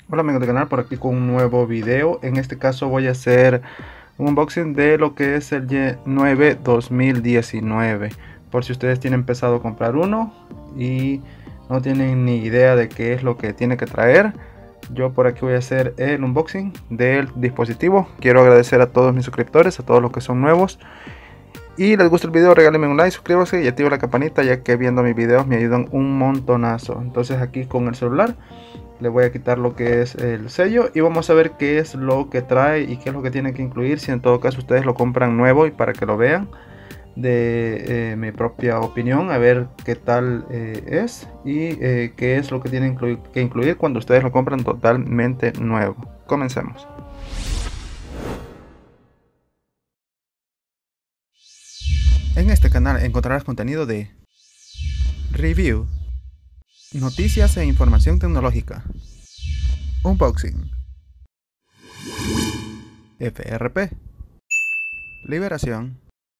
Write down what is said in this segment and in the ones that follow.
Hola amigos del canal, por aquí con un nuevo video. En este caso voy a hacer un unboxing de lo que es el Y9 2019. Por si ustedes tienen pensado comprar uno y no tienen ni idea de qué es lo que tiene que traer, yo por aquí voy a hacer el unboxing del dispositivo. Quiero agradecer a todos mis suscriptores, a todos los que son nuevos. Y les gusta el video, regálenme un like, suscríbanse y activen la campanita, ya que viendo mis videos me ayudan un montonazo. Entonces aquí con el celular le voy a quitar lo que es el sello y vamos a ver qué es lo que trae y qué es lo que tiene que incluir, si en todo caso ustedes lo compran nuevo, y para que lo vean de mi propia opinión, a ver qué tal es y qué es lo que tienen que incluir cuando ustedes lo compran totalmente nuevo. Comencemos. En este canal encontrarás contenido de review, noticias e información tecnológica, unboxing, FRP, liberación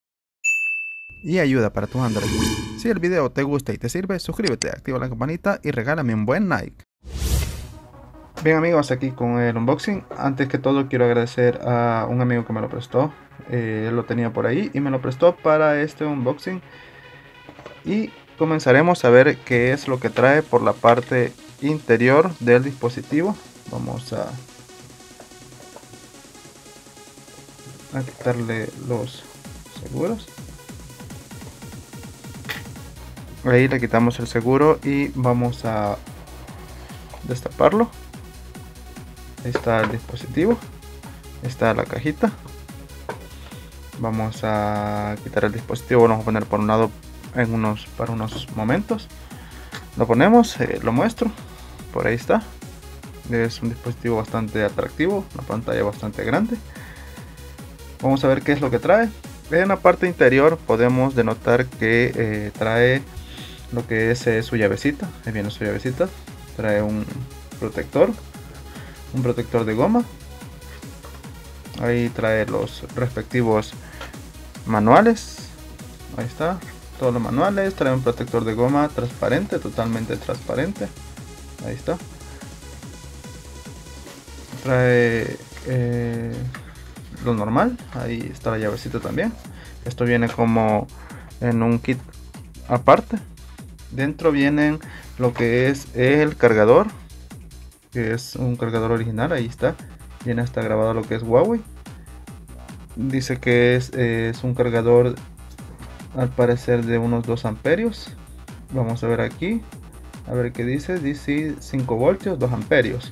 y ayuda para tu Android. Si el video te gusta y te sirve, suscríbete, activa la campanita y regálame un buen like. Bien amigos, aquí con el unboxing. Antes que todo quiero agradecer a un amigo que me lo prestó. Él lo tenía por ahí y me lo prestó para este unboxing. Y comenzaremos a ver qué es lo que trae por la parte interior del dispositivo. Vamos a quitarle los seguros. Ahí le quitamos el seguro y vamos a destaparlo. Ahí está el dispositivo, está la cajita. Vamos a quitar el dispositivo, vamos a poner por un lado para unos momentos. Lo ponemos, lo muestro, por ahí está. Es un dispositivo bastante atractivo, una pantalla bastante grande. Vamos a ver qué es lo que trae. En la parte interior podemos denotar que trae lo que es su llavecita. Ahí viene su llavecita. Trae un protector de goma. Ahí trae los respectivos manuales. Ahí está, todos los manuales. Trae un protector de goma transparente, totalmente transparente. Ahí está. Trae lo normal. Ahí está la llavecita también. Esto viene como en un kit aparte. Dentro vienen lo que es el cargador, que es un cargador original. Ahí está, viene hasta grabado lo que es Huawei. Dice que es un cargador al parecer de unos 2 amperios. Vamos a ver aquí, a ver qué dice. Dice 5 voltios, 2 amperios.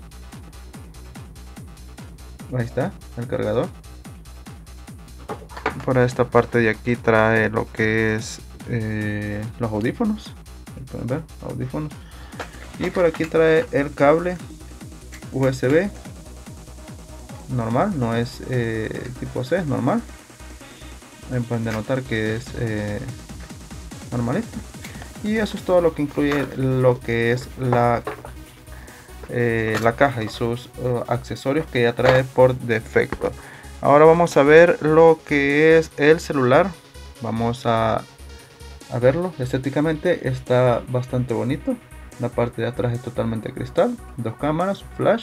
Ahí está el cargador. Por esta parte de aquí trae lo que es los audífonos. Pueden ver, audífonos. Y por aquí trae el cable USB normal, no es tipo C, es normal. Pueden notar que es normalito. Y eso es todo lo que incluye lo que es la caja y sus accesorios que ya trae por defecto. Ahora vamos a ver lo que es el celular. Vamos a verlo estéticamente. Está bastante bonito. La parte de atrás es totalmente cristal, 2 cámaras, flash,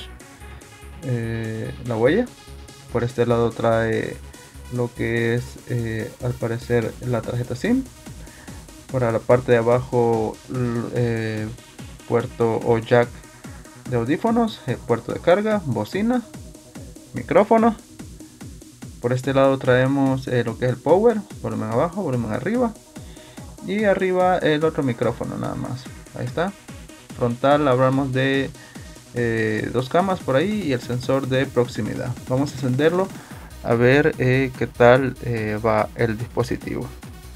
la huella. Por este lado trae lo que es al parecer la tarjeta SIM. Por la parte de abajo puerto o jack de audífonos, puerto de carga, bocina, micrófono. Por este lado traemos lo que es el power, volumen abajo, volumen arriba, y arriba el otro micrófono nada más. Ahí está. Frontal hablamos de 2 cámaras por ahí y el sensor de proximidad. Vamos a encenderlo a ver qué tal va el dispositivo.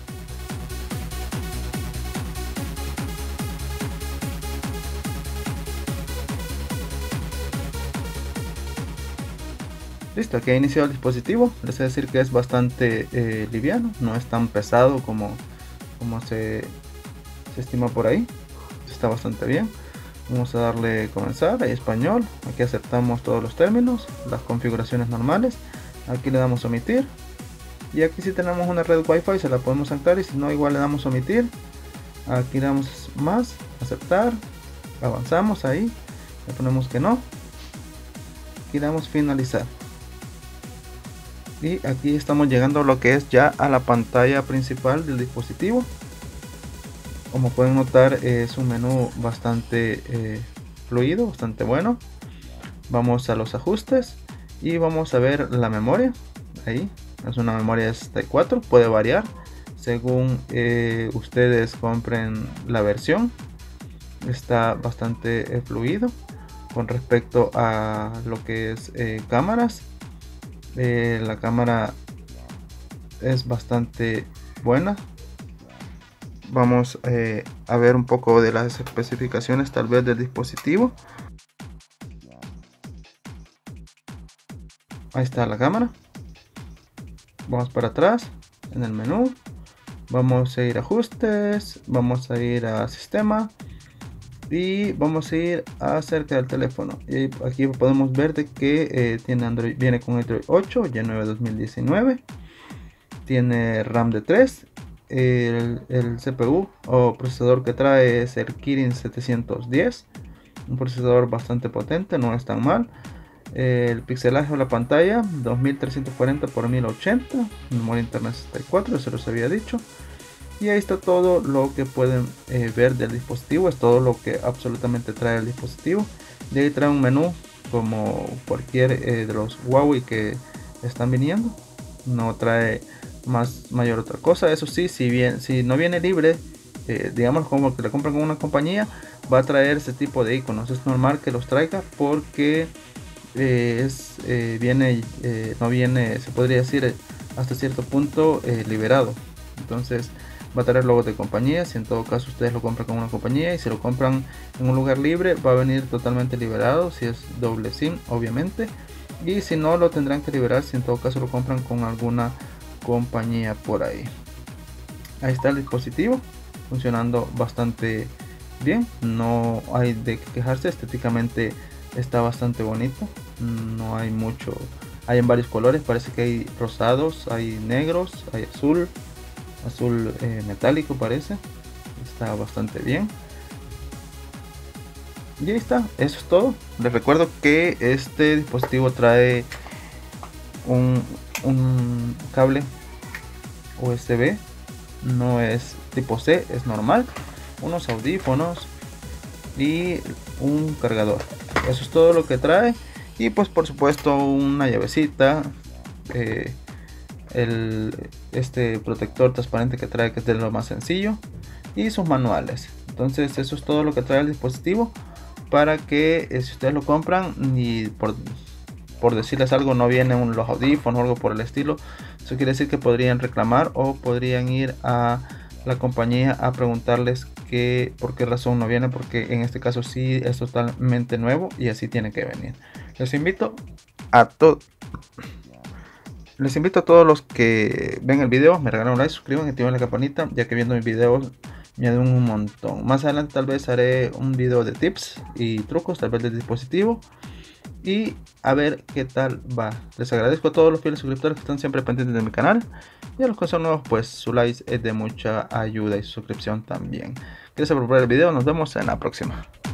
Listo, aquí ha iniciado el dispositivo. Les voy a decir que es bastante liviano, no es tan pesado como se estima por ahí. Está bastante bien. Vamos a darle comenzar, ahí español. Aquí aceptamos todos los términos, las configuraciones normales. Aquí le damos omitir. Y aquí si tenemos una red wifi se la podemos anclar, y si no igual le damos omitir. Aquí le damos más, aceptar, avanzamos ahí, le ponemos que no. aquí damos finalizar. Y aquí estamos llegando a lo que es ya a la pantalla principal del dispositivo. Como pueden notar, es un menú bastante fluido, bastante bueno. Vamos a los ajustes y vamos a ver la memoria. Ahí es una memoria ST4, puede variar según ustedes compren la versión. Está bastante fluido. Con respecto a lo que es cámaras, la cámara es bastante buena. Vamos a ver un poco de las especificaciones tal vez del dispositivo. Ahí está la cámara. Vamos para atrás en el menú. Vamos a ir a ajustes. Vamos a ir a sistema. Y vamos a ir acerca del teléfono. Y aquí podemos ver de que tiene Android, viene con Android 8, Y9 2019. Tiene RAM de 3. El CPU o procesador que trae es el Kirin 710. Un procesador bastante potente, no es tan mal. El pixelaje de la pantalla 2340 x 1080. Memoria interna 64, eso les había dicho. Y ahí está todo lo que pueden ver del dispositivo. Es todo lo que absolutamente trae el dispositivo. De ahí trae un menú como cualquier de los Huawei que están viniendo. No trae mayor otra cosa. Eso sí, si no viene libre, digamos como que la compran con una compañía, va a traer ese tipo de iconos. Es normal que los traiga porque no viene, se podría decir, hasta cierto punto liberado. Entonces va a traer logos de compañía. Si en todo caso ustedes lo compran con una compañía, y si lo compran en un lugar libre, va a venir totalmente liberado, si es doble SIM obviamente. Y si no, lo tendrán que liberar si en todo caso lo compran con alguna compañía por ahí. Ahí está el dispositivo funcionando bastante bien, no hay de qué quejarse. Estéticamente está bastante bonito, no hay mucho, hay en varios colores, parece que hay rosados, hay negros, hay azul metálico parece. Está bastante bien. Y ahí está, eso es todo. Les recuerdo que este dispositivo trae un cable USB, no es tipo C, es normal, unos audífonos y un cargador. Eso es todo lo que trae. Y pues por supuesto una llavecita, este protector transparente que trae, que es de lo más sencillo, y sus manuales. Entonces eso es todo lo que trae el dispositivo, para que si ustedes lo compran y por decirles algo no vienen los audífonos o algo por el estilo, eso quiere decir que podrían reclamar o podrían ir a la compañía a preguntarles por qué razón no viene, porque en este caso sí es totalmente nuevo y así tiene que venir. Les invito a todos los que ven el video, me regalan un like, suscriban y activen la campanita, ya que viendo mis videos me ayudan un montón. Más adelante tal vez haré un video de tips y trucos tal vez del dispositivo, y a ver qué tal va. Les agradezco a todos los fieles suscriptores que están siempre pendientes de mi canal, y a los que son nuevos, pues su like es de mucha ayuda y su suscripción también. Gracias por ver el video, nos vemos en la próxima.